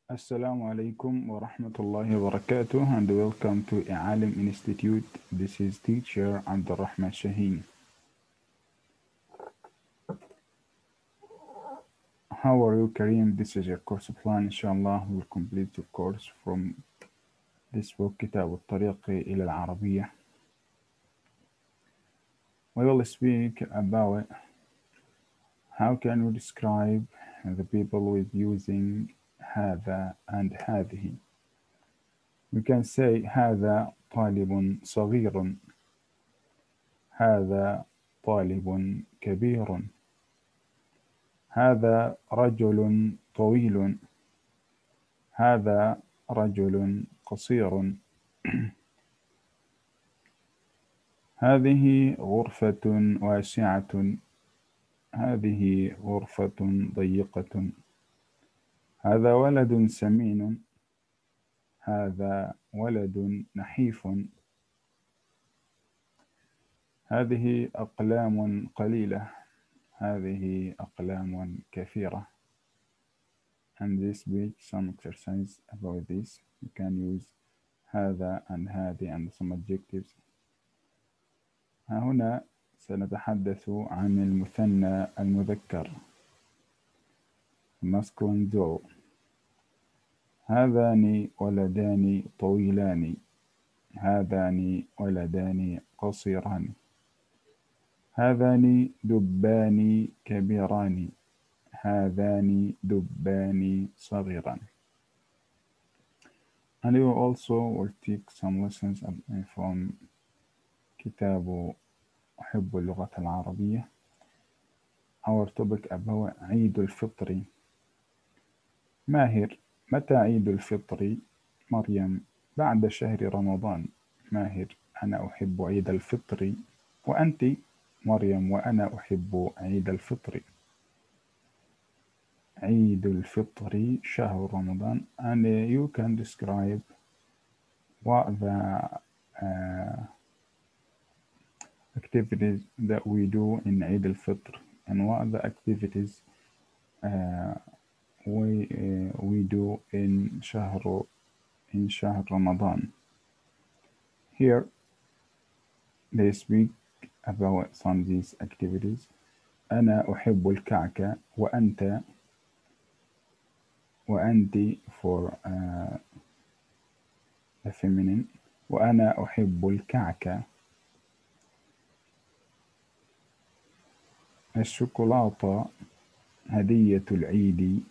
Assalamu alaikum wa rahmatullahi wa barakatuh and welcome to Alim Institute. This is teacher Abdurrahman Shaheen. How are you, Kareem? This is your course plan. Inshallah, we'll complete your course from this book, كتاب الطريق إلى العربية. We will speak about how can we describe the people with using هذا and هذه. We can say هذا طالب صغير، هذا طالب كبير، هذا رجل طويل، هذا رجل قصير، هذه غرفة واسعة، هذه غرفة ضيقة، هذا ولد سمين، هذا ولد نحيف، هذه أقلام قليلة، هذه أقلام كثيرة. And this week some exercise about this. You can use هذا and هذه and some adjectives. ها هنا سنتحدث عن المثنى المذكر masculine dual. هذان ولدان طويلان، هذان ولدان قصيران، هذان دبان كبيران، هذان دبان صغيران. And you also will take some lessons from كتاب أحب اللغة العربية. Our topic about عيد الفطر. ماهر: متى عيد الفطر؟ مريم: بعد شهر رمضان. ماهر: أنا أحب عيد الفطر. وأنت؟ مريم: وأنا أحب عيد الفطر. عيد الفطر شهر رمضان. And you can describe what the activities that we do in Eid al-Fitr and what the activities we do in شهر Ramadan. Here they speak about some of these activities. أنا أحب الكعك. وأنت for the feminine. وأنا أحب الكعك. الشوكولاتة هدية العيد.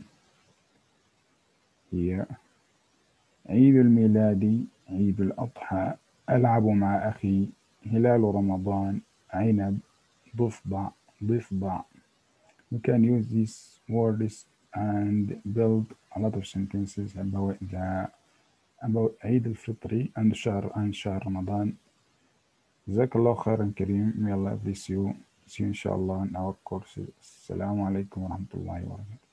هي عيد الميلاد، عيد الأضحى، ألعب مع أخي، هلال رمضان، عنب، ضفدع، ضفدع. We can use these words and build a lot of sentences about عيد الفطر and شهر رمضان. جزاك الله خيرا كريم. May Allah bless you. See you inshallah in our courses. السلام عليكم ورحمة الله وبركاته.